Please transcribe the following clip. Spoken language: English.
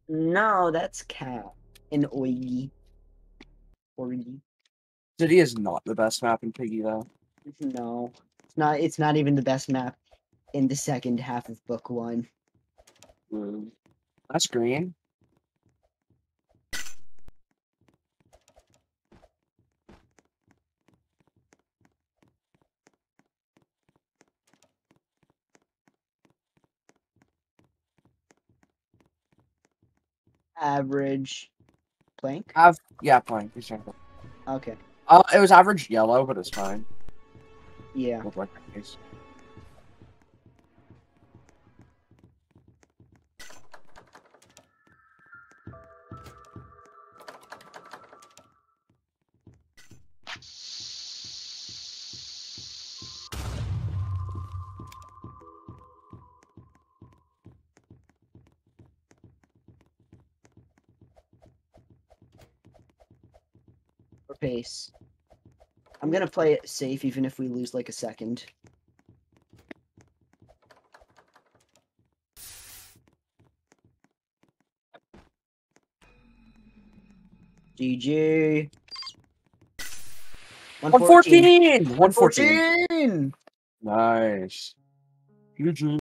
No, that's cat. And Oigi. Orgy. City is not the best map in Piggy though. No. It's not even the best map in the second half of book 1. That's green. Average. Plank? Yeah, playing. Exactly. Okay. It was average yellow, but it's fine. Yeah. Look like that case. For pace. I'm gonna play it safe even if we lose like a second. GG. 114. 114! 114! 114! Nice. GG.